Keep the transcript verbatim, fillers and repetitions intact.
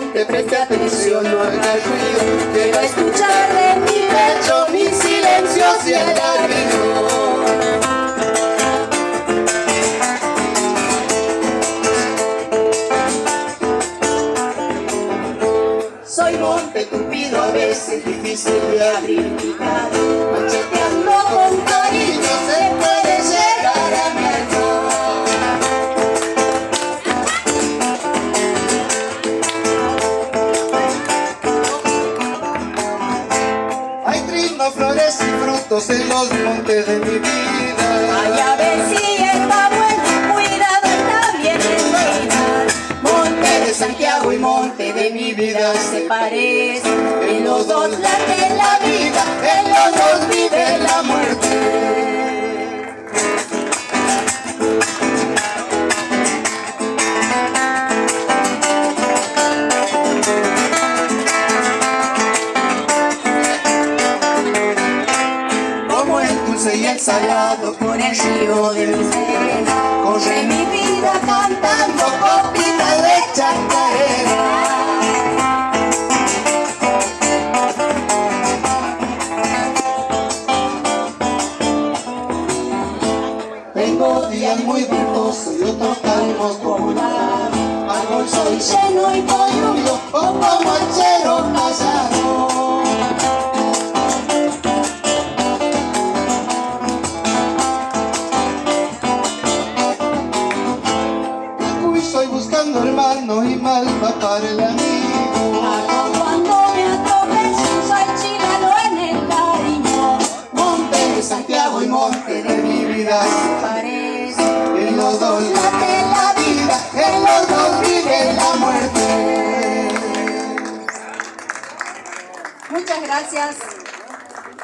monte, preste atención, no haga ruido. Quiero escuchar de mi pecho mis silencios y el ladrido. Soy monte tupido, a veces difícil de abrir mi cara. Macheteando con cariño se puede llegar a mi alma. Hay trigo, flores y frutos en los montes de mi vida. Ay, a ver si está bueno, cuidado también en mi vida. Monte de Santiago y monte de mi vida se parecen. En los dos late la vida, en los dos vive la muerte. Como el dulce y el salado por el río de mis venas, corre mi vida cantando copitas de chacarera. Tengo días muy ventosos y otros calmos como la. Árbol soy lleno y voy húmedo o como hachero callado. Estoy buscando hermano y malva para el amigo. Hago cuando me atropello, soy chileno en el cariño. Monte de Santiago y monte de mi vida se parecen. En los dos late la vida, en los dos vive la muerte. Muchas gracias.